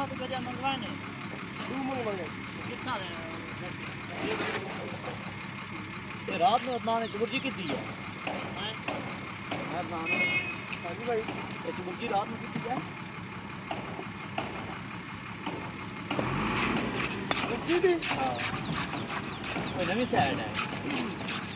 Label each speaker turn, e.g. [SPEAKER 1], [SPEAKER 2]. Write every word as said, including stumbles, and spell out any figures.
[SPEAKER 1] रात बजे मंगवाए ने
[SPEAKER 2] तू मंगवाए
[SPEAKER 1] कितना है
[SPEAKER 2] ये रात में अपना चुबुर्जी कितनी है
[SPEAKER 1] हैं
[SPEAKER 2] मैं अपना हां जी भाई ये चुबुर्जी रात में कितनी है चुबुर्जी दी हां कोई नवी साइड है